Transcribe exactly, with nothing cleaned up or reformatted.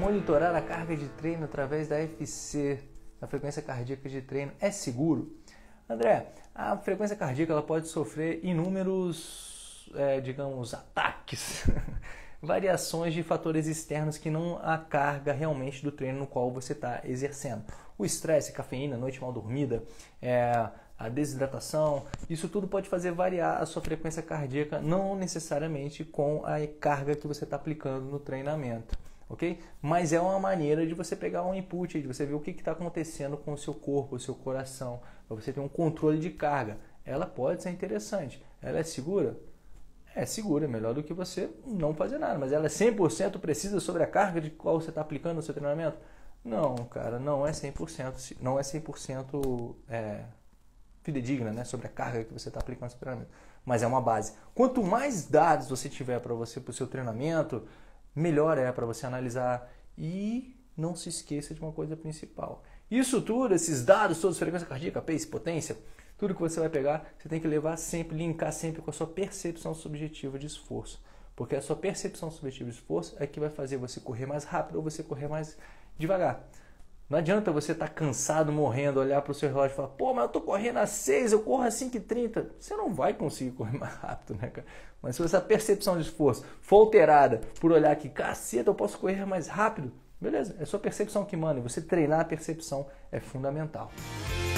monitorar a carga de treino através da F C, da frequência cardíaca de treino, é seguro? André, a frequência cardíaca ela pode sofrer inúmeros, é, digamos, ataques, variações de fatores externos que não a carga realmente do treino no qual você está exercendo. O estresse, cafeína, noite mal dormida, é, a desidratação, isso tudo pode fazer variar a sua frequência cardíaca, não necessariamente com a carga que você está aplicando no treinamento. Ok? Mas é uma maneira de você pegar um input, de você ver o que está acontecendo com o seu corpo, o seu coração, para você ter um controle de carga. Ela pode ser interessante. Ela é segura? É segura, é melhor do que você não fazer nada. Mas ela é cem por cento precisa sobre a carga de qual você está aplicando no seu treinamento? Não, cara, não é cem por cento, não é cem por cento é, fidedigna, né, sobre a carga que você está aplicando no seu treinamento. Mas é uma base. Quanto mais dados você tiver para você, para o seu treinamento, melhor é para você analisar. E não se esqueça de uma coisa principal. Isso tudo, esses dados todos, frequência cardíaca, pace, potência, tudo que você vai pegar, você tem que levar sempre, linkar sempre com a sua percepção subjetiva de esforço. Porque a sua percepção subjetiva de esforço é que vai fazer você correr mais rápido ou você correr mais devagar. Não adianta você estar cansado, morrendo, olhar para o seu relógio e falar, pô, mas eu estou correndo a seis, eu corro a cinco e trinta. Você não vai conseguir correr mais rápido, né, cara? Mas se essa percepção de esforço for alterada por olhar que, caceta, eu posso correr mais rápido, beleza, é sua percepção que manda. E você treinar a percepção é fundamental.